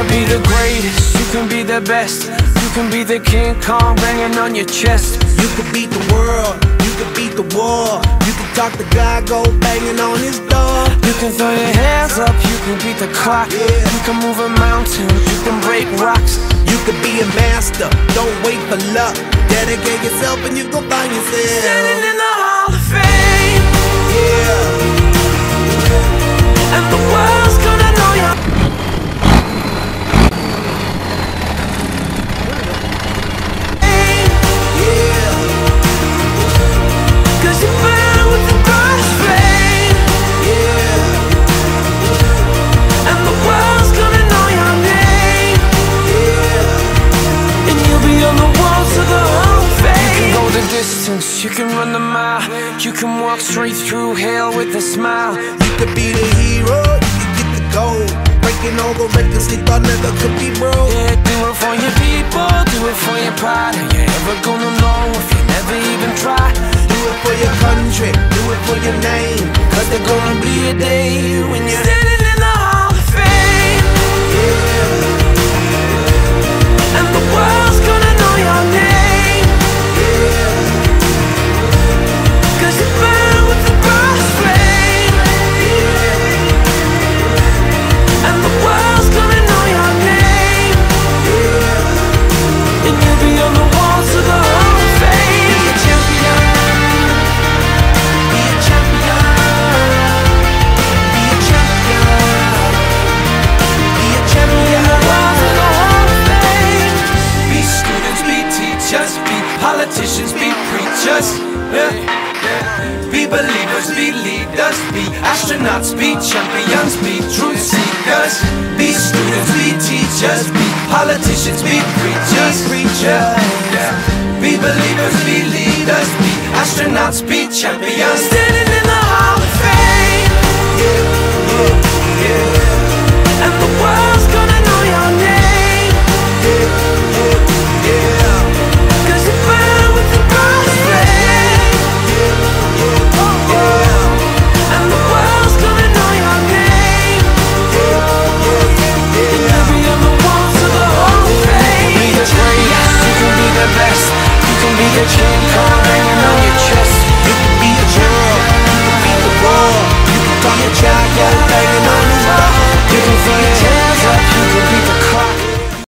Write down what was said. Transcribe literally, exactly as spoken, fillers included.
can be the greatest, you can be the best. You can be the King Kong banging on your chest. You can beat the world, you can beat the war. You can talk to God, go banging on his door. You can throw your hands up, you can beat the clock. Yeah. You can move a mountain, you can break rocks. You can be a master, don't wait for luck. Dedicate yourself and you gon' find yourself Standing in the Hall of Fame. Yeah. And the world's gonna know you. You can run the mile, you can walk straight through hell with a smile. You could be the hero, you can get the gold. Breaking all the records they thought never could be broke. Yeah, do it for your people, do it for your pride. Are you ever gonna know if you never even try? Do it for your country, do it for your name. Cause there's gonna be a day when you're standing in the Hall of Fame. Yeah. And the world's gonna know your name. Politicians be preachers, yeah. Be believers, be leaders, be astronauts, be champions, be truth seekers. Be students, be teachers, be politicians, be preachers, preachers, yeah. Be believers, be leaders, be astronauts, be champions.